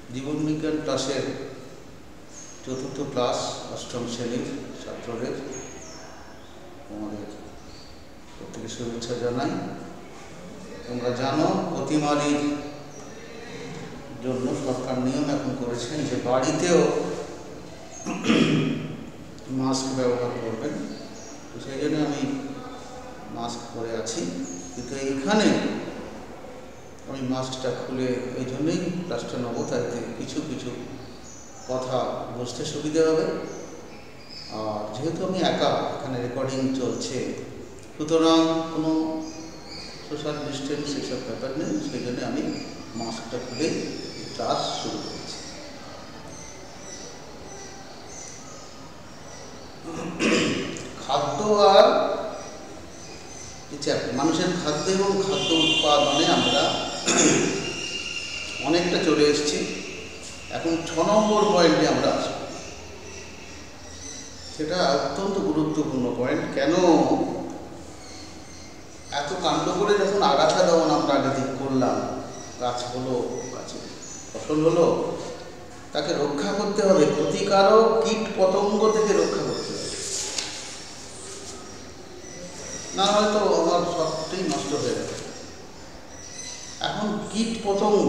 জীবন বিজ্ঞান ক্লাসের চতুর্থ ক্লাস অষ্টম শ্রেণীর ছাত্রদের আমাদের প্রত্যেকে শুভেচ্ছা জানাই। তোমরা জানো অতিমারির জন্য সরকার নিয়ম এখন করেছেন যে বাড়িতেও মাস্ক ব্যবহার করবেন। তো সেই জন্য আমি মাস্ক পরে আছি, কিন্তু এইখানে আমি মাস্কটা খুলে এই জন্যই ক্লাসটা নেব, তাতে কিছু কিছু কথা বুঝতে সুবিধা হবে। আর যেহেতু আমি একা, এখানে রেকর্ডিং চলছে, সুতরাং কোনো সোশ্যাল ডিস্টেন্স এসব ব্যাপার নেই, সেই জন্য আমি মাস্কটা খুলে ক্লাস শুরু করছি। খাদ্য আর মানুষের খাদ্য এবং খাদ্য উৎপাদনে আমরা অনেকটা চলে এসেছি। এখন 6 নম্বর পয়েন্টে আমরা আসব। সেটা অত্যন্ত গুরুত্বপূর্ণ পয়েন্ট। কেন এত কাণ্ড করে যখন আগাছা দেওয়ান আমরা আগে দিক করলাম, গাছ হলো, গাছে ফসল হলো, তাকে রক্ষা করতে হবে, ক্ষতিকারক কীট পতঙ্গ থেকে রক্ষা করতে হবে, না হয়তো আমার সবটাই নষ্ট হয়ে যাবে। এখন কীট পতঙ্গ,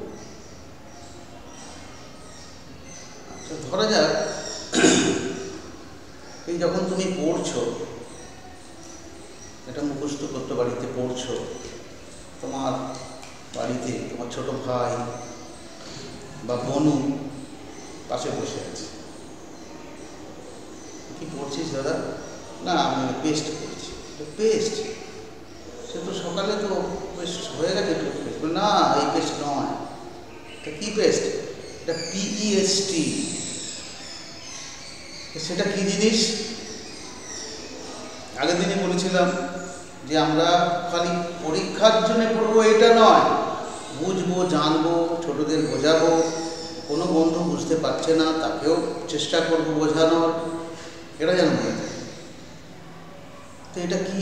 আচ্ছা ধরা যাক এই যখন তুমি পড়ছো, এটা মুখস্থ করতে বাড়িতে পড়ছো, তোমার বাড়িতে তোমার ছোট ভাই বা বোনু পাশে বসে আছে। কি পড়ছিস দাদা? না আমি পেস্ট করছি। পেস্ট? সে তো সকালে তো পেস্ট হয়ে গেছে টুথপেস্ট। না এই পেস্ট নয়, এটা কি পেস্ট? এটা PEST। সেটা কি জিনিস? আগের দিনে বলেছিলাম যে আমরা খালি পরীক্ষার জন্য পড়বো এটা নয়, বুঝবো, জানবো, ছোটদের বোঝাবো। কোনো বন্ধু বুঝতে পারছে না তাকেও চেষ্টা করবো বোঝানোর, এটা যেন বোঝা যায়। তো এটা কি?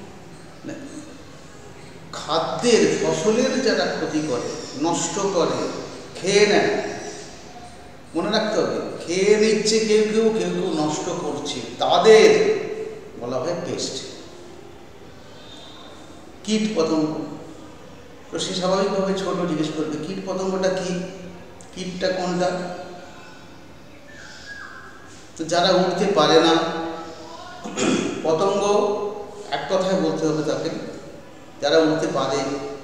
খাদ্যের, ফসলের যারা ক্ষতি করে, নষ্ট করে, খেয়ে নেয়, মনে রাখতে হবে, খেয়ে নিচ্ছে কেউ কেউ, কেউ কেউ নষ্ট করছে, তাদের বলা হয় পেস্ট, কীট পতঙ্গ। তো সে স্বাভাবিকভাবে ছোট জিজ্ঞেস করবে কীট পতঙ্গটা কি, কীটটা কোনটা? তো যারা উঠতে পারে না, পতঙ্গ এক কথায় বলতে হবে তাকে, যারা উঠতে পারে,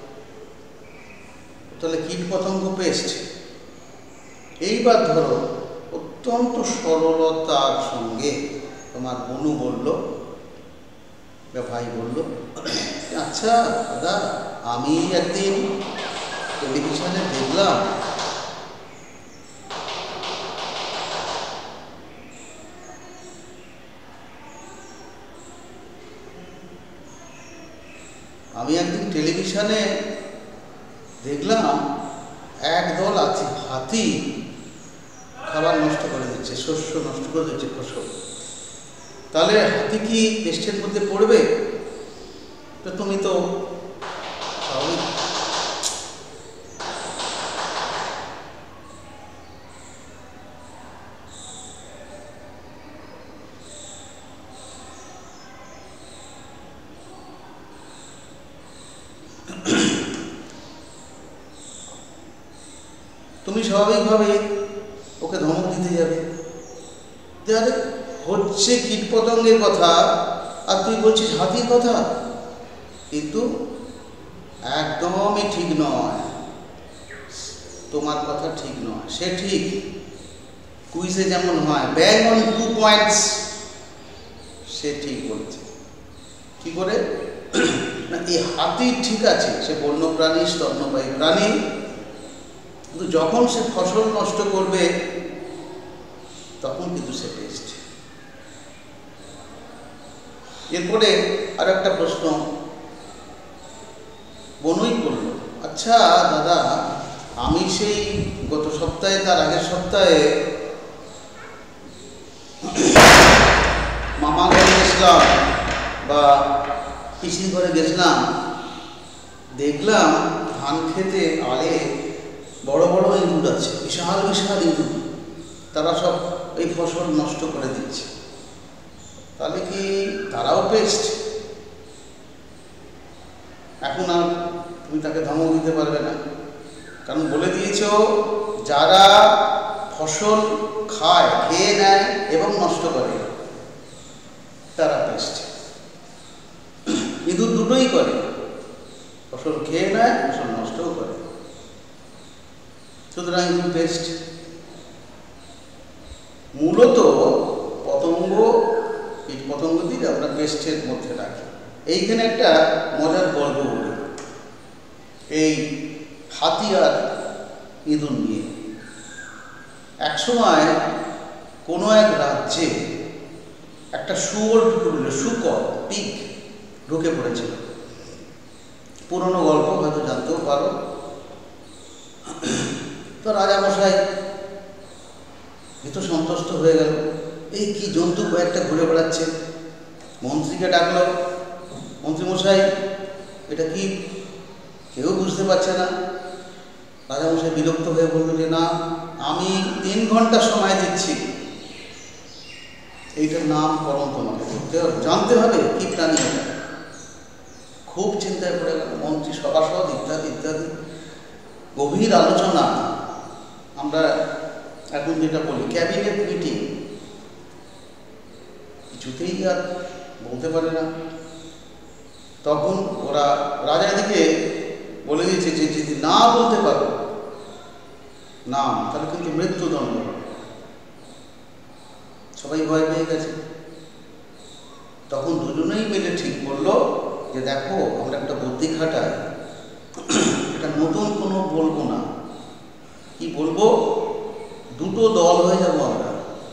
তাহলে কীট পতঙ্গ পেস্ট। এইবার ধরো অত্যন্ত সরলতার সঙ্গে তোমার বোনু বলল বা ভাই বলল, আচ্ছা দাদা আমি একদিন টেলিভিশনে দেখলাম একদল আছে হাতি খাবার নষ্ট করে দিচ্ছে, শস্য নষ্ট করে দিচ্ছে, ফসল। তাহলে হাতি কি পেস্টের মধ্যে পড়বে? তো তুমি তো স্বাভাবিক তুমি স্বাভাবিকভাবে ওকে ধমক দিতে যাবে যে আরে হচ্ছে কীট পতঙ্গের কথা আর তুই বলছিস হাতির কথা। কিন্তু একদমই ঠিক নয়, তোমার কথা ঠিক নয়। সে ঠিক কুইজে যেমন হয় ব্যাং অন 2 পয়েন্টস, সে ঠিক বলছে। কি করে না, এই হাতি ঠিক আছে, সে বন্য প্রাণী, স্তন্যপায়ী প্রাণী, কিন্তু যখন সে ফসল নষ্ট করবে তখন কিন্তু সে পেস্ট। এরপরে আর একটা প্রশ্ন বনুই করল, আচ্ছা দাদা আমি সেই গত সপ্তাহে, তার আগের সপ্তাহে মামা ঘরে গেছিলাম বা পিসির ঘরে গেছিলাম, দেখলাম ধান খেতে আলে বড় বড় ইঁদুর আছে, বিশাল বিশাল ইঁদুর, তারা সব এই ফসল নষ্ট করে দিচ্ছে। তাহলে কি তারাও পেস্ট? এখন আর তুমি তাকে ধমক দিতে পারবে না, কারণ বলে দিয়েছ যারা ফসল খায়, খেয়ে নেয় এবং নষ্ট করে, তারা পেস্ট। ইঁদুর দুটোই করে, ফসল খেয়ে নেয়, ফসল নষ্টও করে, সুতরাং ইঁদুর পেস্ট। মূলত পতঙ্গ, কীট পতঙ্গদের আমরা পেস্টের মধ্যে রাখি। এইখানে একটা মজার গল্প বলি এই হাতি আর ইঁদুর নিয়ে। একসময় কোনো এক রাজ্যে একটা শুয়োর ঢুকে পড়ল, শুকর, পিগ ঢুকে পড়েছিল। পুরনো গল্প, হয়তো জানতেও পারো। তো রাজামশাই ভীত সন্তুষ্ট হয়ে গেল, এই কি জন্তু কয়েকটা ঘুরে বেড়াচ্ছে। মন্ত্রীকে ডাকলো, মন্ত্রীমশাই এটা কি? কেউ বুঝতে পারছে না। রাজামশাই বিরক্ত হয়ে বলল যে না, আমি 3 ঘন্টা সময় দিচ্ছি, এইটার নাম করণ তোমাকে করতে হবে, জানতে হবে কি প্রাণী এটা। খুব চিন্তায় পড়ে গেল মন্ত্রী, সভাসদ ইত্যাদি ইত্যাদি, গভীর আলোচনা। আমরা এখন যেটা বলি ক্যাবিনেট মিটিং, কিছুতেই আর বলতে পারে না। তখন ওরা রাজা এদিকে বলে দিয়েছে যে যদি না বলতে পারো নাম, তাহলে কিন্তু মৃত্যুদণ্ড। সবাই ভয় পেয়ে গেছে। তখন দুজনেই মিলে ঠিক করলো যে দেখো, আমরা একটা বুদ্ধি খাটাই, এটা নতুন কোনো বলবো না। কি বলবো? দুটো দল হয়ে যাবো আমরা।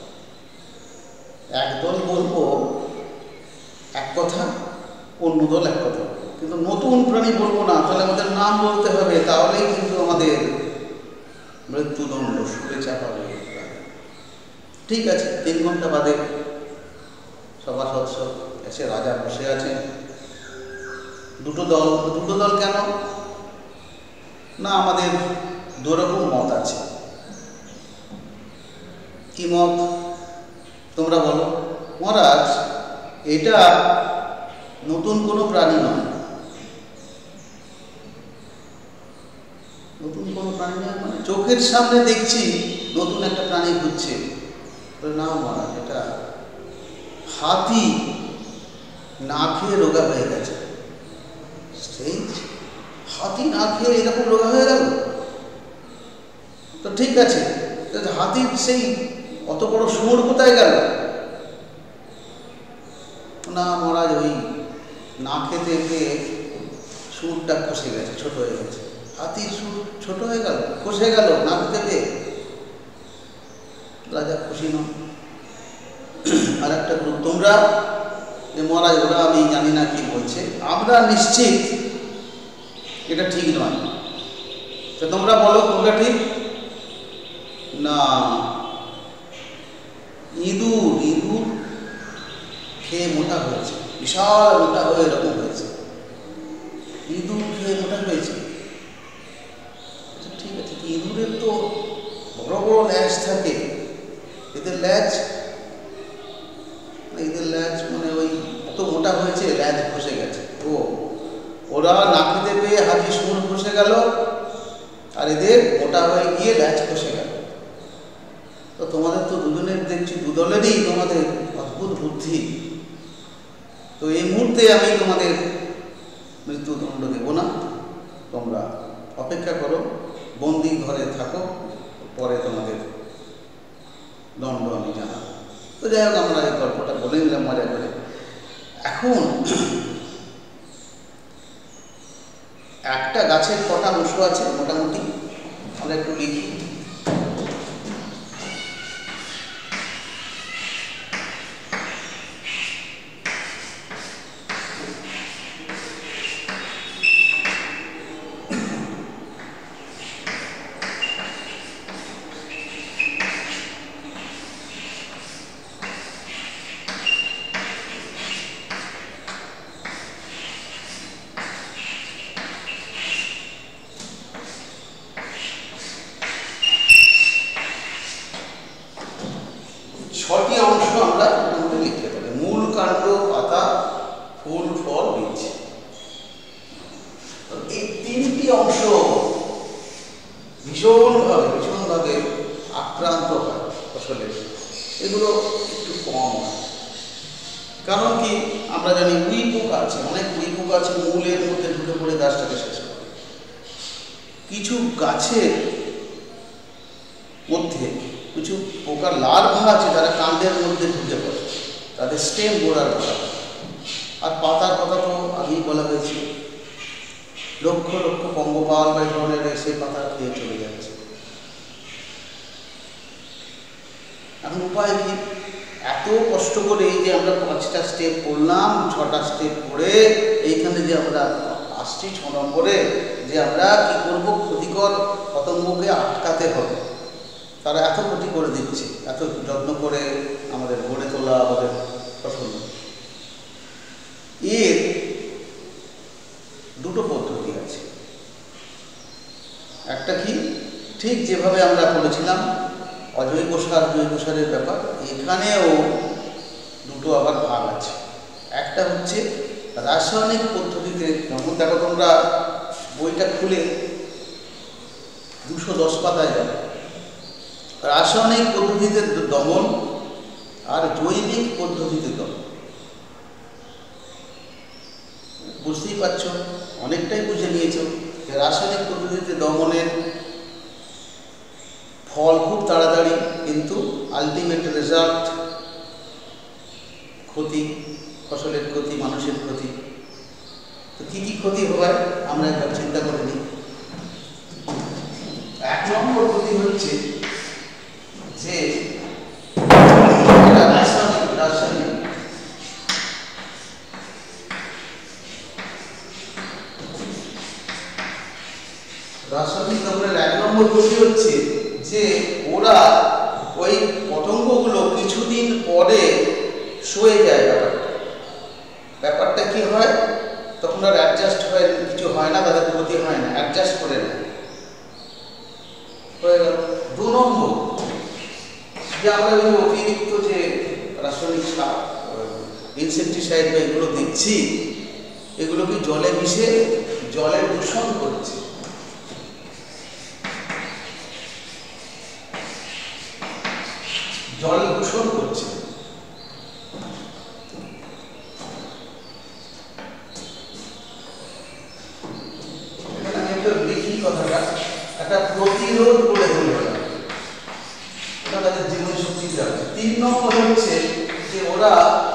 এক দল বলবো এক কথা, অন্য দল এক কথা, কিন্তু নতুন প্রাণী বলবো না। তাহলে আমাদের নাম বলতে হবে, তাহলেই কিন্তু আমাদের মৃত্যুদণ্ড, সুরে চাপাবে। ঠিক আছে। 3 ঘন্টা বাদে সভাসদ এসে রাজা বসে আছেন। দুটো দল কেন না? আমাদের দুরকম মত আছে। কি মত? তোমরা বলো। মহারাজ, এটা নতুন কোনো প্রাণী নয়। নতুন কোনো প্রাণী নয় মানে চোখের সামনে দেখছি নতুন একটা প্রাণী ঘুরছে। না মহারাজ, এটা হাতি না খেয়ে রোগা হয়ে গেছে। সেই হাতি না খেয়ে এরকম রোগা হয়ে গেল? তো ঠিক আছে, হাতির সেই অত বড় শুয়োর কোথায় গেল? না মহারাজ, ওই না খেতে গিয়ে শুয়োরটা খসে গেছে, ছোট হয়ে গেছে। হাতির শুয়োর ছোট হয়ে গেল, খসে গেল না খেতে পেয়ে? রাজা খুশি নন। আর একটা গ্রুপ, তোমরা যে মহারাজ ওরা আমি জানি না কি বলছে, আমরা নিশ্চিত এটা ঠিক নয়। তো তোমরা বলো কোনটা ঠিক? না, ইঁদুর খেয়ে মোটা হয়েছে, বিশাল মোটা হয়ে এরকম হয়েছে। ইঁদুর খেয়ে মোটা হয়েছে, ঠিক আছে। ইঁদুরের তো বড় বড় ল্যাজ থাকে, এদের ল্যাজ মানে ওই এত মোটা হয়েছে, ল্যাজ খসে গেছে। ওরা না খেতে পেয়ে হাতি শুয়োর খসে গেল, আর এদের মোটা হয়ে গিয়ে ল্যাজ খসে গেল। তো তোমাদের তো দুজনের দেখছি, দুদলেরই তোমাদের অদ্ভুত বুদ্ধি। তো এই মুহূর্তে আমি তোমাদের মৃত্যুদণ্ড দেব না, তোমরা অপেক্ষা করো, বন্দি ঘরে থাকো, পরে তোমাদের দণ্ড আমি জানাবো। তো যাই হোক, আমরা এই গল্পটা বলে নিলাম মজা করে। এখন একটা গাছের কটা অংশ আছে মোটামুটি আমরা একটু লিখি। বীজ। এই তিনটি অংশ ভীষণভাবে আক্রান্ত হয় ফসলের, এগুলো একটু কম হয়। কারণ কি, আমরা জানি উই পোকা আছে, অনেক উই পোকা আছে মূলের মধ্যে ঢুকে পড়ে গাছটাকে শেষ করে। কিছু গাছের মধ্যে কিছু পোকার লার্ভা আছে, তারা কাণ্ডের মধ্যে ঢুকে পড়ে, তাদের স্টেম গোড়ার গোড়া। আর পাতার কথা তো আগেই বলা হয়েছে, লক্ষ লক্ষ পঙ্গপাল বা এই ধরনের এসে পাতা খেয়ে চলে যাচ্ছে। এখন উপায় কি? এত কষ্ট করে এই যে আমরা 5টা স্টেপ করলাম, 6টা স্টেপ করে এইখানে যে আমরা আসছি 6 নম্বরে, যে আমরা কি করব, ক্ষতিকর পতঙ্গকে আটকাতে হবে। তারা এত ক্ষতি করে দিচ্ছে, এত যত্ন করে আমাদের গড়ে তোলা আমাদের ফসল। এর দুটো পদ্ধতি আছে। একটা কি, ঠিক যেভাবে আমরা বলেছিলাম অজৈব সার জৈব সারের ব্যাপার, এখানেও দুটো আবার ভাগ আছে। একটা হচ্ছে রাসায়নিক পদ্ধতিতে, যেমন দেখো তোমরা বইটা খুলে 210 পাতায় যাবে, রাসায়নিক পদ্ধতিতে দমন আর জৈবিক পদ্ধতিতে দমন। বুঝতেই পারছো, অনেকটাই বুঝে নিয়েছ যে রাসায়নিক পদ্ধতিতে দমনের ফল খুব তাড়াতাড়ি, কিন্তু আলটিমেট রেজাল্ট ক্ষতি, ফসলের ক্ষতি, মানুষের ক্ষতি। তো কী কী ক্ষতি হয় আমরা একবার চিন্তা করে নিই। 1 নম্বর ক্ষতি হচ্ছে যে রাসায়নিক দমনের 1 নম্বর ক্ষতি হচ্ছে যে ওরা ওই পতঙ্গগুলো কিছুদিন পরে সয়ে যায়। ব্যাপারটা কি হয়, তখন আর অ্যাডজাস্ট হয়, কিছু হয় না, তাদের ক্ষতি হয় না, অ্যাডজাস্ট করে নেয়। হয়ে গেল। 2 নম্বর, যে আমরা ওই অতিরিক্ত যে রাসায়নিক সার, ইনসেকটিসাইড বা এগুলো দিচ্ছি, এগুলো কি জলে মিশে জলে দূষণ করছে। জল দূষণ করছে। এখানে আমি একটা লিখি কথাটা, একটা প্রতিরোধ করে দিল, এটা তাদের জীবনী শক্তি যাবে। 3 নম্বর হচ্ছে যে ওরা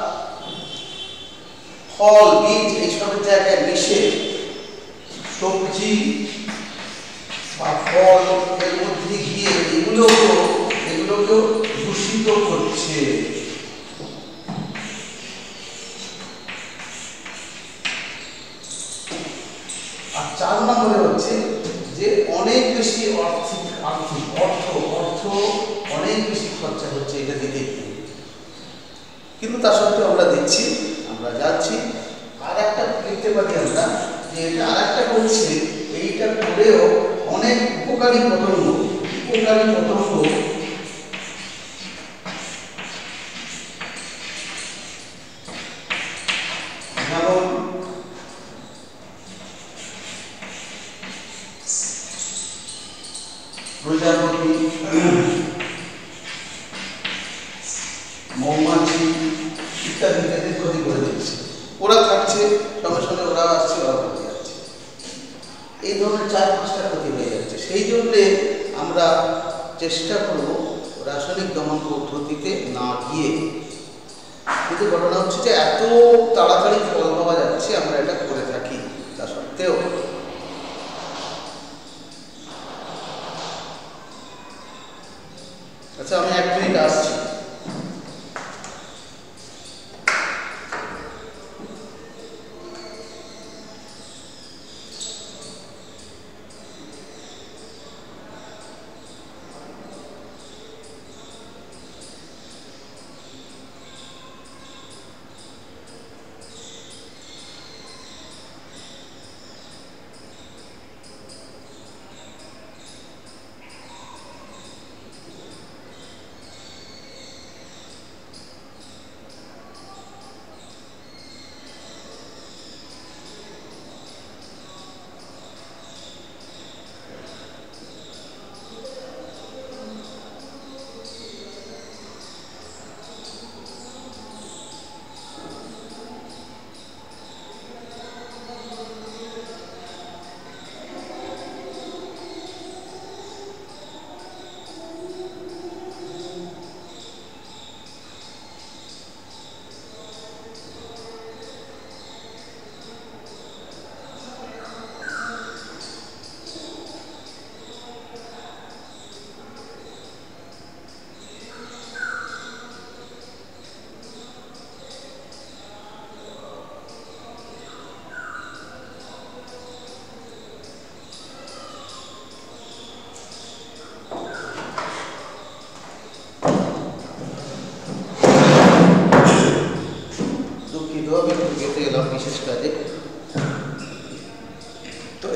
ফল বীজ এইসবের জায়গায় মিশে সবজি বা ফল এর মধ্যে গিয়ে এগুলোকেও দূষিত করছে। আর 4 নম্বরে হচ্ছে যে অনেক বেশি অর্থ অনেক বেশি খরচা হচ্ছে এটা দিতে গিয়ে, কিন্তু তা সত্ত্বেও আমরা দিচ্ছি, আমরা যাচ্ছি। আর একটা লিখতে পারি আমরা যে এটা আর একটা বলছে, এইটা করেও অনেক উপকারী পতঙ্গ যেমন প্রজাপতি, মৌমাছি ইত্যাদি ক্ষতি করে দিচ্ছে। ওরা থাকছে, সঙ্গে সঙ্গে ওরা আসছে, ওরা ক্ষতি যাচ্ছে। এই ধরনের 4-5টা ক্ষতি হয়ে যাচ্ছে। সেই জন্যে আমরা চেষ্টা করব রাসায়নিক দমন পদ্ধতিতে না গিয়ে। কিন্তু ঘটনা হচ্ছে যে এত তাড়াতাড়ি ফল পাওয়া যাচ্ছে, আমরা এটা করে থাকি, তা সত্ত্বেও। আচ্ছা, আমি 1 মিনিট আসছি।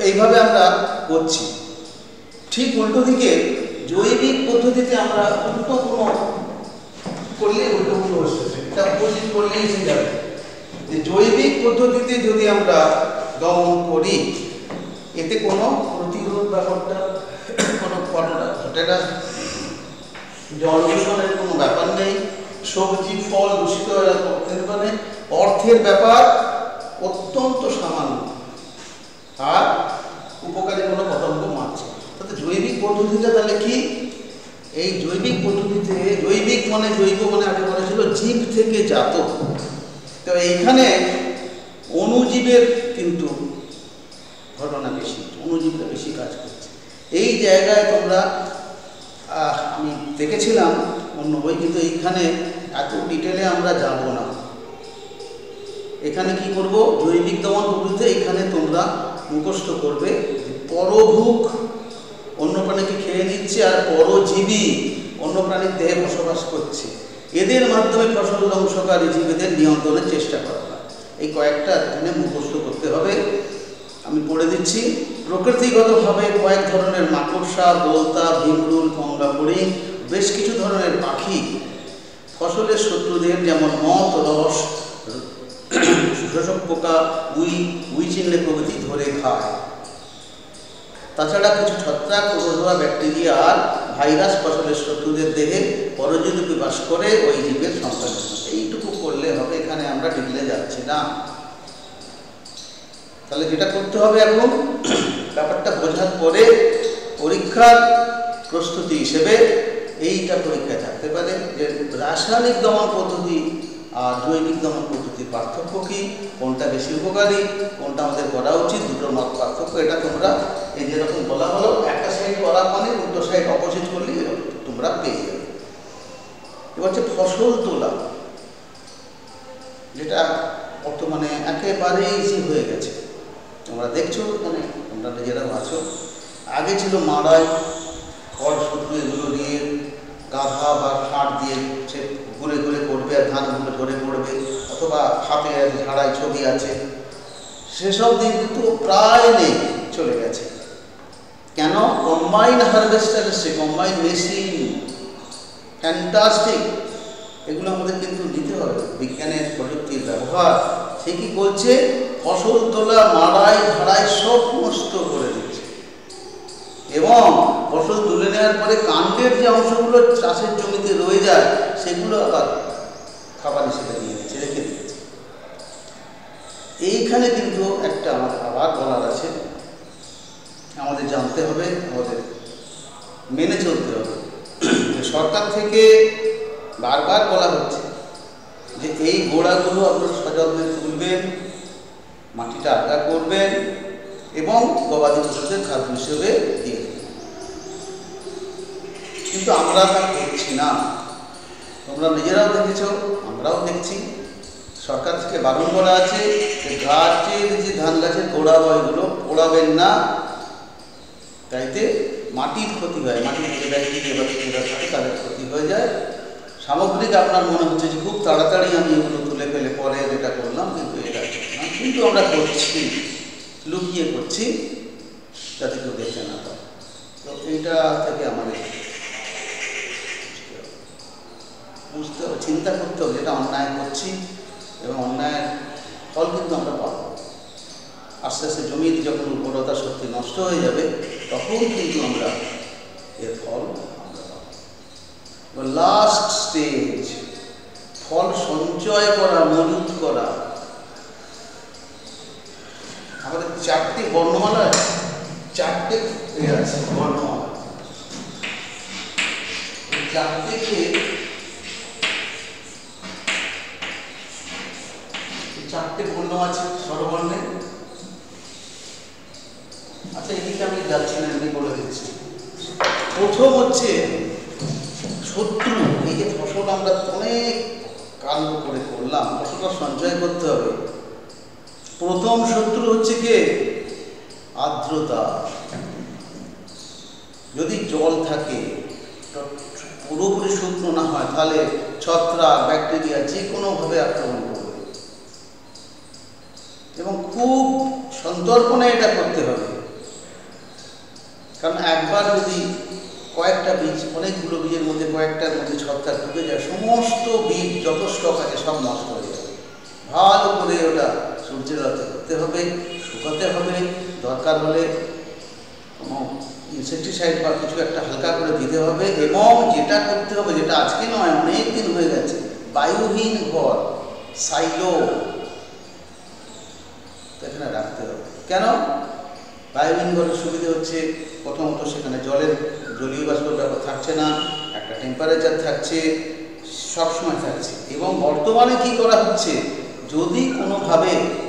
এইভাবে আমরা করছি। ঠিক উল্টো দিকে জৈবিক পদ্ধতিতে আমরা উল্টো কোনো করলে উল্টো কোনো হচ্ছে, এটা অপোজিট করলে এসে যাবে। যে জৈবিক পদ্ধতিতে যদি আমরা দমন করি এতে কোনো প্রতিরোধ ব্যাপারটা কোনো ঘটে না, জল দূষণের কোনো ব্যাপার নেই, সবজি ফল দূষিত করতে পারে, অর্থের ব্যাপার অত্যন্ত সামান্য, আর উপকারী কোনো পতঙ্গ মারছে। তাতে জৈবিক পদ্ধতিটা তাহলে কি? এই জৈবিক পদ্ধতিতে জৈবিক মানে জৈব মানে আগে বলেছিল জীব থেকে জাত, তো এইখানে অণুজীবের কিন্তু ঘটনা বেশি, অণুজীবরা বেশি কাজ করছে এই জায়গায়। তোমরা আমি দেখেছিলাম অন্য বই, কিন্তু এইখানে এত ডিটেলে আমরা যাব না। এখানে কি করব, জৈবিক দমন পদ্ধতিতে এখানে তোমরা মুখস্থ করবে পরভুক অন্য প্রাণীকে খেয়ে নিচ্ছে আর পরজীবী অন্য প্রাণীর দেহে বসবাস করছে, এদের মাধ্যমে ফসল ধ্বংসকারী জীবীদের নিয়ন্ত্রণের চেষ্টা করা হয়। এই কয়েকটা এখানে মুখস্থ করতে হবে। আমি পড়ে দিচ্ছি। প্রকৃতিগতভাবে কয়েক ধরনের মাকড়সা, বোলতা, ভিমরুল, গঙ্গা ফড়িং, বেশ কিছু ধরনের পাখি ফসলের শত্রুদের যেমন মথ, রস, শোষক পোকা, উই চিনলে প্রভৃতি ধরে খায়। তাছাড়া কিছু ছত্রাক, রোধোয়া, ব্যাকটেরিয়া আর ভাইরাস ফসলের শত্রুদের দেহে পরজীবী বাস করে ওই জীবের সংখ্যা। এইটুকু করলে হবে, এখানে আমরা ডিটেলে যাচ্ছি না। তাহলে যেটা করতে হবে এখন, ব্যাপারটা বোঝার পরে পরীক্ষার প্রস্তুতি হিসেবে এইটা পরীক্ষায় থাকতে পারে যে রাসায়নিক দমন পদ্ধতি আর জৈবিক দমন পদ্ধতির পার্থক্য কী, কোনটা বেশি উপকারী, কোনটা আমাদের করা উচিত, দুটোর মত পার্থক্য। এটা তোমরা এই যেরকম বলা হলো একটা সাইড করা মানে উল্টো সাইড অপোজিট করলে তোমরা পেয়ে যাবে। এবার হচ্ছে ফসল তোলা, যেটা বর্তমানে একেবারেই ইজি হয়ে গেছে। তোমরা দেখছো মানে তোমরা নিজেরাও আছো, আগে ছিল মাড়াই, খড় শুধু এগুলো নিয়ে গাধা বা ষাঁড় দিয়ে সে ঘুরে ঘুরে করবে আর ধানগুলো ধরে পড়বে, অথবা হাতে ঝাড়াই ছবি আছে, সেসব দিন কিন্তু প্রায় নেই, চলে গেছে। কেন? কম্বাইন হারভেস্টার এসছে, কম্বাইন মেশিন, ফ্যান্টাস্টিক। এগুলো আমাদের কিন্তু দিতে হবে, বিজ্ঞানের প্রযুক্তির ব্যবহার। সে কি করছে, ফসল তোলা, মাড়াই, ঝাড়াই সব নষ্ট করে দিচ্ছে, এবং ফসল তুলে নেওয়ার পরে কাণ্ডের যে অংশগুলো চাষের জমিতে রয়ে যায় সেগুলো আবার খাবার হিসেবে দিয়ে দিচ্ছে, রেখে দিচ্ছে। এইখানে কিন্তু একটা আমাদের আবার বলার আছে, আমাদের জানতে হবে, আমাদের মেনে চলতে হবে। সরকার থেকে বারবার বলা হচ্ছে যে এই গোড়াগুলো আপনারা সযত্নে তুলবেন, মাটিটা আলগা করবেন এবং গবাদি পশুদের খাদ্য হিসেবে দিয়ে দেবেন, কিন্তু আমরা তা করছি না। তোমরা নিজেরাও দেখেছ, আমরাও দেখছি। সরকার থেকে বারণ করা আছে যে গাছের যে ধান গাছের গোড়া বা এগুলো পোড়াবেন না, তাইতে মাটির ক্ষতি হয়, মাটির যে ব্যাকটেরিয়া থাকে তাদের ক্ষতি হয়ে যায়। সামগ্রিক আপনার মনে হচ্ছে যে খুব তাড়াতাড়ি আমি এগুলো তুলে ফেলে পরে এটা করলাম, কিন্তু এটা করলাম, কিন্তু আমরা করছি, লুকিয়ে করছি যাতে কেউ দেখতে না পায়। তো এইটা থেকে আমাদের বুঝতে হবে, চিন্তা করতে হবে, যেটা অন্যায় করছি এবং অন্যায়ের ফল কিন্তু আমরা পাবো। আস্তে আস্তে জমির যখন উর্বরতা শক্তি নষ্ট হয়ে যাবে তখন কিন্তু আমরা এর ফল আমরা পাবো। লাস্ট স্টেজ, ফল সঞ্চয় করা, মজুত করা। আমাদের 4টি বর্ণমালা, 4টে আছে বর্ণমালা, 4টেকে 4টে বর্ণ আছে স্বরবর্ণে। আচ্ছা, এদিকে আমি যাচ্ছি না, এমনি বলে দিচ্ছি। প্রথম হচ্ছে শত্রু। এই যে ফসল আমরা অনেক কাণ্ড করে করলাম, ফসলটা সঞ্চয় করতে হবে। প্রথম শত্রু হচ্ছে কে? আর্দ্রতা। যদি জল থাকে, পুরোপুরি শুকনো না হয়, তাহলে ছত্রাক, ব্যাকটেরিয়া যে কোনোভাবে আক্রমণ করবে, এবং খুব সন্তর্পণে এটা করতে হবে। কারণ একবার যদি কয়েকটা বীজ, অনেকগুলো বীজের মধ্যে কয়েকটার মধ্যে ছত্রাক ঢুকে যায়, সমস্ত বীজ যত স্টক আছে সব নষ্ট হয়ে যাবে। ভালো করে ওটা সূর্যের আলোতে করতে হবে, শুকাতে হবে, দরকার হলে কোনো ইনসেকটিসাইড বা কিছু একটা হালকা করে দিতে হবে। এবং যেটা করতে হবে, যেটা আজকে নয় অনেক দিন হয়ে গেছে, বায়ুহীন ঘর, সাইলো এখানে রাখতে হবে। কেন? বায়ুহীন ঘরের সুবিধা হচ্ছে, প্রথমত সেখানে জলীয় বাষ্পের ব্যাপার থাকছে না, একটা টেম্পারেচার থাকছে, সবসময় থাকছে। এবং বর্তমানে কি করা হচ্ছে, যদি কোনোভাবে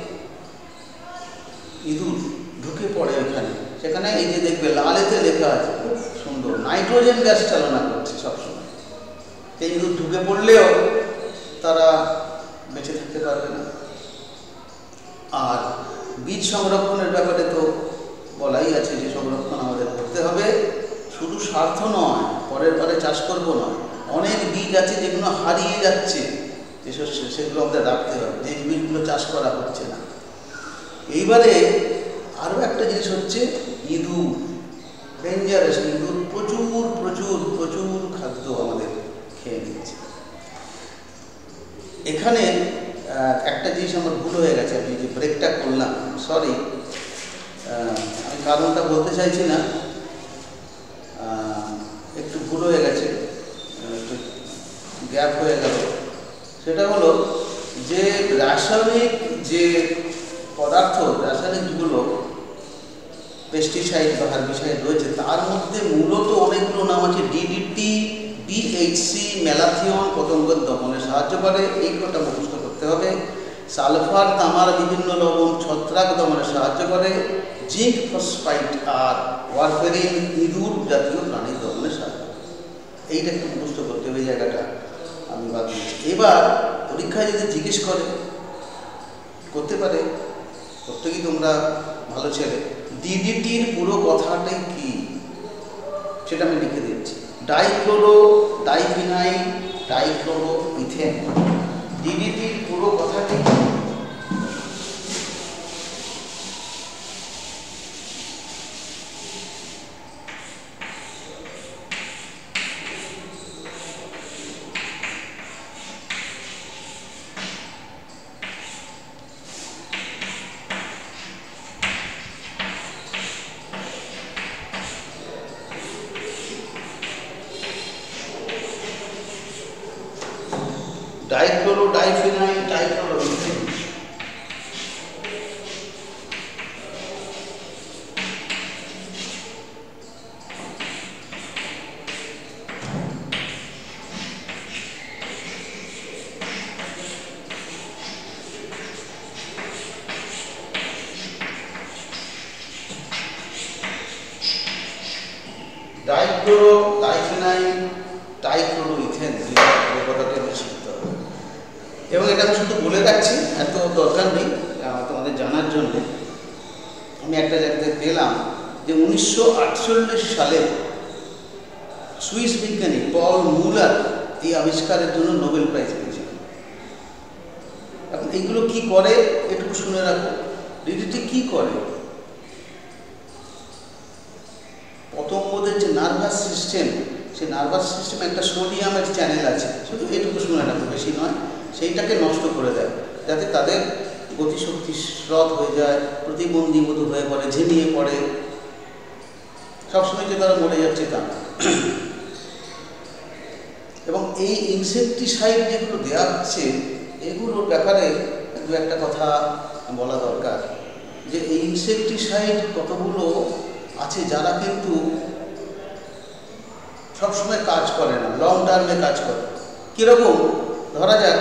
ইঁদুর ঢুকে পড়ে ওখানে, সেখানে এই যে দেখবে লালেতে লেখা আছে, খুব সুন্দর, নাইট্রোজেন গ্যাস চালনা করছে সবসময়। এই ইঁদুর ঢুকে পড়লেও তারা বেঁচে থাকতে পারবে না। আর বীজ সংরক্ষণের ব্যাপারে তো বলাই আছে যে সংরক্ষণ আমাদের করতে হবে, শুধু স্বার্থ নয়, পরের বারে চাষ করবো নয়, অনেক বীজ আছে যেগুলো হারিয়ে যাচ্ছে, সেগুলো আমাদের রাখতে হবে, যে বীজগুলো চাষ করা হচ্ছে না। এইবারে আরও একটা জিনিস হচ্ছে ইঁদুর, ডেঞ্জারাস ইঁদুর প্রচুর প্রচুর প্রচুর খাদ্য আমাদের খেয়ে নিচ্ছে। এখানে একটা জিনিস আমার ভুল হয়ে গেছে, আমি যে ব্রেকটা করলাম, সরি, আমি কারণটা বলতে চাইছি না, একটু ভুল হয়ে গেছে, একটু গ্যাপ হয়ে গেল। সেটা হলো যে রাসায়নিক যে পদার্থ, রাসায়নিকগুলো পেস্টিসাইড বা হার্বিসাইড রয়েছে, তার মধ্যে মূলত অনেকগুলো নাম আছে। ডিডিটি, বিএইচসি, ম্যালাথিয়ন পতঙ্গের দমনে সাহায্য করে, এইগুলোটা মুখস্থ করতে হবে। সালফার, তামার বিভিন্ন লবণ ছত্রাক দমনে সাহায্য করে। জিঙ্ক, ফসফাইট আর ওয়ারফেরিন ইঁদুর জাতীয় প্রাণীর দমনে সাহায্য করে। এইটা একটু মুখস্থ করতে হবে, এই জায়গাটা আমি বাদ দিচ্ছি। এবার পরীক্ষায় যদি জিজ্ঞেস করতে পারে, প্রত্যেকেই তোমরা ভালো ছেলে, ডিডিটির পুরো কথাটাই কি সেটা আমি লিখে দিচ্ছি। Dichloro diphenyl dichloro ethane. ডিডিটির পুরো কথাটাই কি? Dichloro diphenyl dichloro ethane. Dichloro diphenyl dichloro ethane, এই কথাটা শিখতে হবে। এবং এটা আমি শুধু বলে রাখছি, এত দরকার নেই তোমাদের জানার জন্য। আমি একটা জায়গাতে পেলাম যে 1948 সালে সুইস বিজ্ঞানী পল মুলার এই আবিষ্কারের জন্য নোবেল প্রাইজ পেয়েছিল। এখন এইগুলো কি করে এটুকু শুনে রাখো। ডিডিটি কি করে? পতঙ্গদের যে নার্ভাস সিস্টেম, সেই নার্ভাস সিস্টেমে একটা সোডিয়ামের চ্যানেল আছে, শুধু এটুকু শুনে রাখো, বেশি নয়, সেইটাকে নষ্ট করে দেয়, যাতে তাদের গতিশক্তি শ্রদ্ধ হয়ে যায়, প্রতিবন্ধী মতো হয়ে পড়ে, ঝিমিয়ে পড়ে, সবসময় যে তারা মরে যাচ্ছে তা না। এবং এই ইনসেকটিসাইড যেগুলো দেওয়া হচ্ছে, এগুলোর ব্যাপারে দু একটা কথা বলা দরকার। যে এই ইনসেকটিসাইড কতগুলো আছে যারা কিন্তু সবসময় কাজ করে না, লং টার্মে কাজ করে। কীরকম? ধরা যাক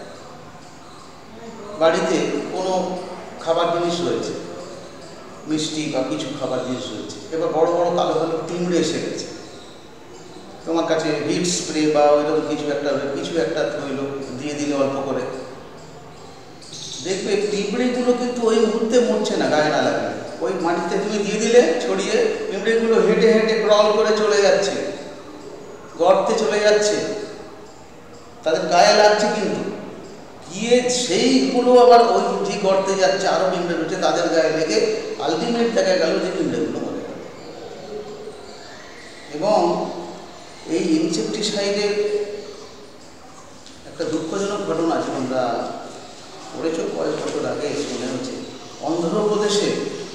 বাড়িতে কোনো খাবার জিনিস রয়েছে, মিষ্টি বা কিছু খাবার জিনিস রয়েছে, এবার বড় বড় কালো কালো পিঁমড়ে এসে গেছে, তোমার কাছে হিট স্প্রে বা ওইরকম কিছু একটা হইল, দিয়ে দিলে অল্প করে, দেখবে পিঁমড়েগুলো কিন্তু ওই মুহূর্তে মরছে না, গায়ে না লাগলে। ওই মাটিতে তুমি দিয়ে দিলে ছড়িয়ে, পিঁমড়েগুলো হেঁটে হেঁটে ক্রল করে চলে যাচ্ছে, গর্তে চলে যাচ্ছে, তাদের গায়ে লাগছে, কিন্তু গিয়ে সেইগুলো আবার ওই যে গর্তে যাচ্ছে, আরও পিঁমড়ে রয়েছে, তাদের গায়ে লেগে আলটিমেট দেখা গেল যে পিঁমড়েগুলো মরে গেল। এবং এই ইনসেকটিসাইডের একটা দুঃখজনক ঘটনা আছে, তোমরা পড়েছ কয়েক বছর আগে, মনে হচ্ছে অন্ধ্রপ্রদেশে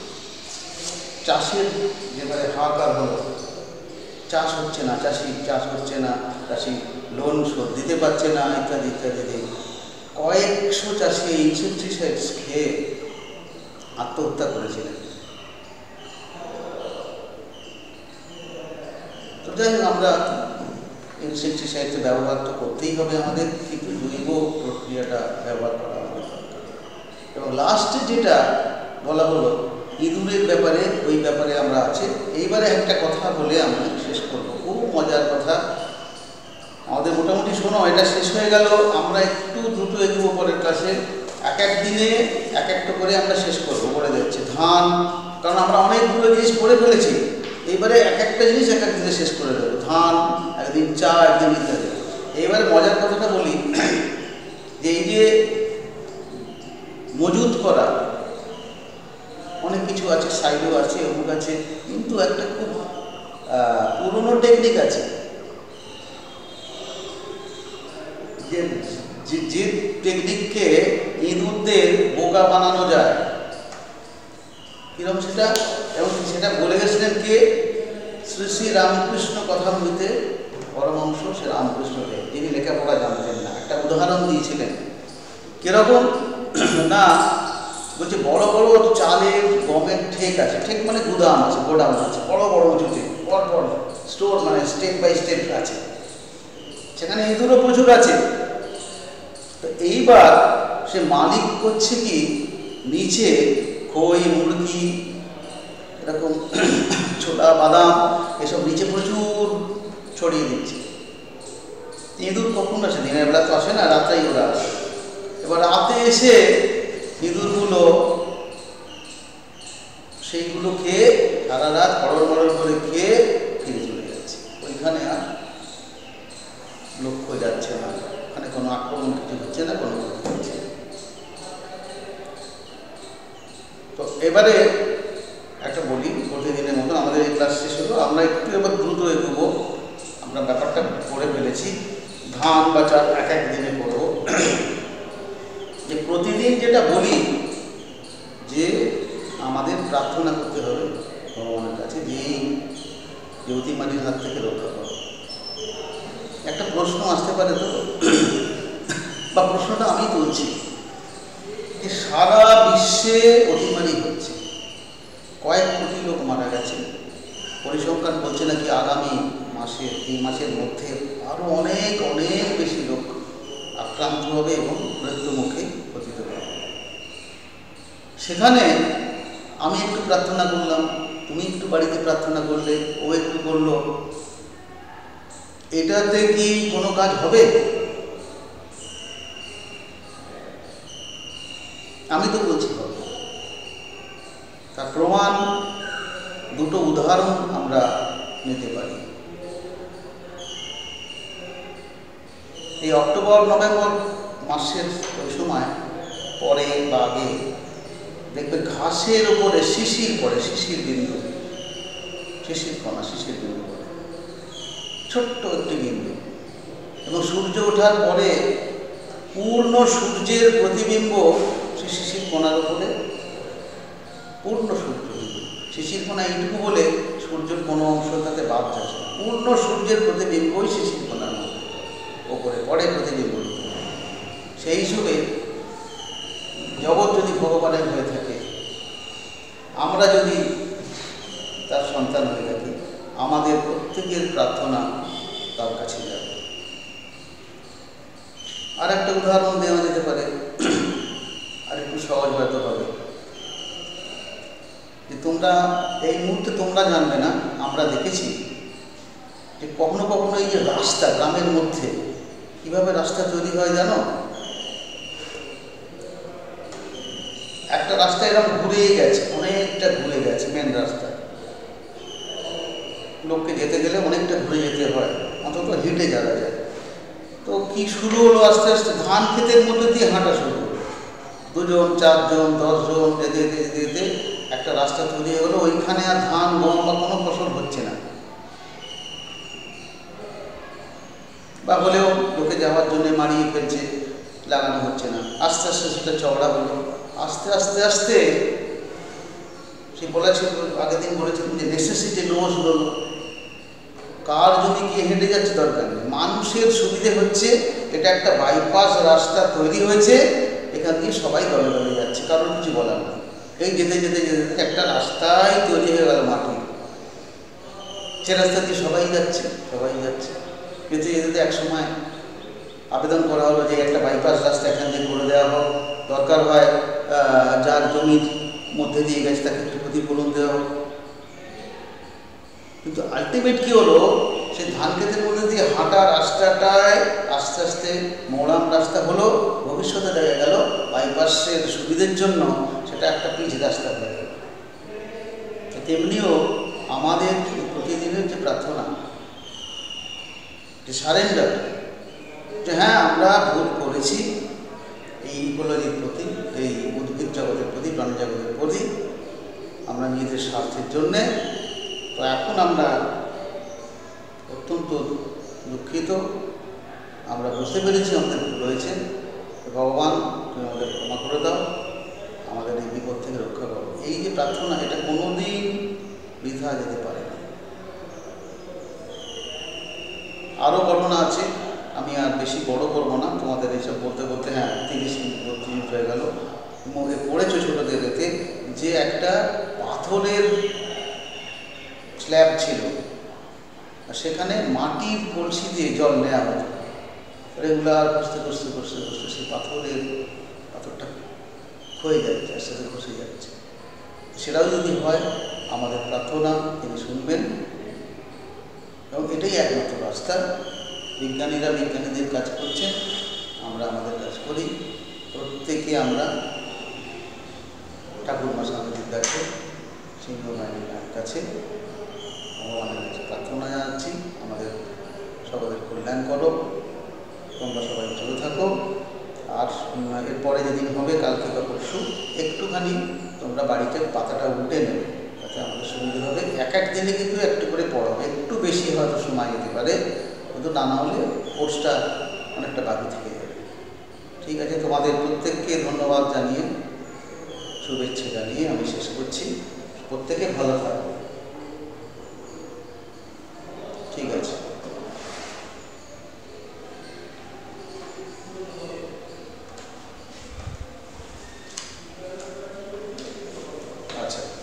চাষের যেভাবে হাহাকার হলো, চাষ হচ্ছে না, চাষ হচ্ছে না, চাষি লোন শোধ দিতে পারছে না, ইত্যাদি ইত্যাদি। কয়েকশো চাষি ইনসেকটিসাইডস খেয়ে আত্মহত্যা করেছিলেন। তো যাই হোক, আমরা ইনসেকটিসাইড ব্যবহার তো করতেই হবে আমাদের, কিন্তু জৈব প্রক্রিয়াটা ব্যবহার করা আমাদের দরকার। এবং লাস্টে যেটা বলা হলো ইঁদুরের ব্যাপারে, ওই ব্যাপারে আমরা আছে। এইবারে একটা কথা বলে আমরা শেষ করব, খুব মজার কথা। আমাদের মোটামুটি শোনো, এটা শেষ হয়ে গেল, আমরা একটু দ্রুত এগোবো পরের ক্লাসে। এক এক দিনে এক একটা করে আমরা শেষ করবো, বলে দিচ্ছে ধান, কারণ আমরা অনেকগুলো জিনিস পড়ে ফেলেছি। এইবারে এক একটা জিনিস এক এক দিনে শেষ করে দেবো। ধান একদিন, চা একদিন, ইত্যাদি। এইবারে মজার কথাটা বলি যে এই যে মজুত করা অনেক কিছু আছে, সাইডও আছে, অমুক আছে, কিন্তু একটা খুব পুরনো টেকনিক আছে যে টেকনিককে ইঁদুরদের বোকা বানানো যায়। কিরকম সেটা? এবং সেটা বলে গেছিলেন কে? শ্রী শ্রী রামকৃষ্ণ কথামৃতে পরমহংস শ্রী রামকৃষ্ণকে, যিনি লেখাপড়া জানতেন না। একটা উদাহরণ দিয়েছিলেন, কিরকম না, বলছে বড় বড় চালের গমের ঠেক আছে, ঠেক মানে গুদাম আছে, গোডাউন আছে, বড় বড় উঁচুতে পরপর স্টোর, মানে স্টেপ বাই স্টেপ আছে, সেখানে ইঁদুরও প্রচুর আছে। তো এইবার সে মালিক করছে কি, নিচে খই, মুরগি, এরকম ছোলা, বাদাম, এসব নিচে প্রচুর ছড়িয়ে দিচ্ছে। ইঁদুর কখন আসে? দিনের বেলা তো আসে না, রাত্রেই ওরা আসে। এবার রাতে এসে ইঁদুরগুলো সেইগুলো খেয়ে সারা রাত মরর মরর করে খেয়ে ফিরে চলে যাচ্ছে। ওইখানে আর লক্ষ্য যাচ্ছে না, ওখানে কোনো আক্রমণ কিছু হচ্ছে না, কোনো কিছু হচ্ছে না। তো এবারে একটা বলি, প্রতিদিনের মতন আমাদের এই ক্লাস শেষ হলো, আমরা একটু এবার দ্রুত এগোবো। আমরা ব্যাপারটা পড়ে ফেলেছি, ধান বা চাল এক এক দিনে করবো। যে প্রতিদিন যেটা বলি যে আমাদের প্রার্থনা করতে হবে ভগবানের কাছে যে অতিমারির হাত থেকে রক্ষা করো। একটা প্রশ্ন আসতে পারে তো, বা প্রশ্নটা আমি তুলছি যে সারা বিশ্বে অতিমারি হচ্ছে, কয়েক কোটি লোক মারা গেছে, পরিসংখ্যান বলছে নাকি আগামী মাসে, এই মাসের মধ্যে আরও অনেক অনেক বেশি লোক আক্রান্ত হবে এবং মৃত্যু মুখে পতিত হবে। সেখানে আমি একটু প্রার্থনা করলাম, তুমি একটু বাড়িতে প্রার্থনা করলে, ও একটু করলো, এটাতে কি কোনো কাজ হবে? আমি তো বলছি হবে। তার প্রমাণ দুটো উদাহরণ আমরা নিতে পারি। এই অক্টোবর নভেম্বর মাসের ওই সময় পরে বা আগে দেখবে ঘাসের উপরে শিশির পড়ে, শিশির বিন্দু, শিশির কণা, শিশির বিন্দু পড়ে, ছোট্ট একটি বিন্দু। এবং সূর্য ওঠার পরে পূর্ণ সূর্যের প্রতিবিম্ব সেই শিশির কণার উপরে, পূর্ণ সূর্য, শিশির কণা এইটুকু বলে সূর্যের কোনো অংশ তাতে বাদ যাচ্ছে, পূর্ণ সূর্যের প্রতিবিম্বই শিশির কণার মধ্যে ওপরে পড়ে, প্রতিবিম্ব। সেই হিসেবে জগৎ যদি ভগবানের হয়ে থাকে, আমরা যদি তার সন্তান হয়ে থাকি, আমাদের প্রত্যেকের প্রার্থনা তার কাছে যাবে। আর একটা উদাহরণ দেওয়া যেতে পারে, আর একটু সহজ হয়তো হবে, যে তোমরা এই মুহূর্তে তোমরা জানবে না, আমরা দেখেছি যে কখনো কখনো এই যে রাস্তা, গ্রামের মধ্যে কিভাবে রাস্তা তৈরি হয় জানো? একটা রাস্তা এরকম ঘুরেই গেছে, অনেকটা ঘুরে গেছে, মেন রাস্তা, লোককে যেতে গেলে অনেকটা ঘুরে যেতে হয়, অন্তত হেঁটে যাওয়া যায়। তো কি শুরু হলো, আস্তে আস্তে ধান ক্ষেতের মধ্যে দিয়ে হাঁটা শুরু হলো, 2 জন 4 জন 10 জন যেতে যেতে যেতে একটা রাস্তা তৈরি হয়ে গেলো। ওইখানে আর ধান, গম বা কোনো ফসল হচ্ছে না, বা হলেও লোকে যাওয়ার জন্য মারিয়ে ফেলছে, লাগানো হচ্ছে না। আস্তে আস্তে সেটা চওড়া হলো, আস্তে আস্তে আস্তে সে বলেছিল, আগের দিন বলেছিলেন যে নেসেসিটি নোজ হলো। কার জমি গিয়ে হেঁটে যাচ্ছে দরকার নেই, মানুষের সুবিধে হচ্ছে। এটা একটা বাইপাস রাস্তা তৈরি হয়েছে, এখান দিয়ে সবাই দলে দলে যাচ্ছে, কারোর কিছু বলার নেই। এই যেতে যেতে যেতে একটা রাস্তাই তৈরি হয়ে গেল মাটির, সে রাস্তা দিয়ে সবাই যাচ্ছে সবাই যাচ্ছে। যেতে যেতে এক সময় আবেদন করা হলো যে একটা বাইপাস রাস্তা এখান দিয়ে করে দেওয়া হোক, দরকার হয় যার জমির মধ্যে দিয়ে গেছে তাকে একটু ক্ষতিপূরণ দেওয়া হোক। কিন্তু আলটিমেট কী হলো, সেই ধান ক্ষেতের মধ্যে দিয়ে হাঁটা রাস্তাটায় আস্তে আস্তে মোড়াম রাস্তা হলো, ভবিষ্যতে দেখা গেল বাইপাসের সুবিধের জন্য সেটা একটা পিচ রাস্তা হয়ে গেল। তেমনিও আমাদের প্রতিদিনের যে প্রার্থনা, যে সারেন্ডার, যে হ্যাঁ আমরা ভুল করেছি এই ইকোলজির প্রতি, এই উদ্ভিদ জগতের প্রতি, প্রাণী জগতের প্রতি, আমরা নিজেদের স্বার্থের জন্যে। তো এখন আমরা অত্যন্ত দুঃখিত, আমরা বুঝতে পেরেছি আমাদের ভুল হয়েছে। ভগবান তুমি আমাদের ক্ষমা করে দাও, আমাদের এই বিপদ থেকে রক্ষা করো। এই যে প্রার্থনা, এটা কোনোদিন বৃথা যেতে পারে না। আরও বর্ণনা আছে, আমি আর বেশি বড় করবো না, তোমাদের এইসব বলতে বলতে 30 মিনিট 32 মিনিট হয়ে গেল। পড়েছো ছোটোদেরতে যে একটা পাথরের স্ল্যাব ছিল, আর সেখানে মাটির কলসি দিয়ে জল নেওয়া হতো রেগুলার, কষতে কষতে কষতে কষতে সেই পাথরটা ক্ষয়ে যাচ্ছে, আস্তে আস্তে খসে যাচ্ছে। সেটাও যদি হয়, আমাদের প্রার্থনা তিনি শুনবেন, এবং এটাই একমাত্র রাস্তা। বিজ্ঞানীরা বিজ্ঞানীদের কাজ করছেন, আমরা আমাদের কাজ করি। প্রত্যেকে আমরা ঠাকুরমা স্বামীজির কাছে, সিংহ বাহিনীর কাছে, ভগবানের কাছে প্রার্থনা জানাচ্ছি, আমাদের সকলের কল্যাণ করো, তোমরা সবাই ভালো থাকো। আর এরপরে যেদিন হবে, কালকে বা পরশু, একটুখানি তোমরা বাড়িতে পাতাটা উল্টে নেবে, তাতে আমাদের সুবিধা হবে। এক এক দিনে কিন্তু একটু করে পড়াবে, একটু বেশি হয়তো সময় যেতে পারে, কিন্তু না হলে কোর্সটা অনেকটা বাকি থেকে যাবে। ঠিক আছে, তোমাদের প্রত্যেককে ধন্যবাদ জানিয়ে, শুভেচ্ছা জানিয়ে আমি শেষ করছি। প্রত্যেকে ভালো থাকবে। ঠিক আছে। আচ্ছা।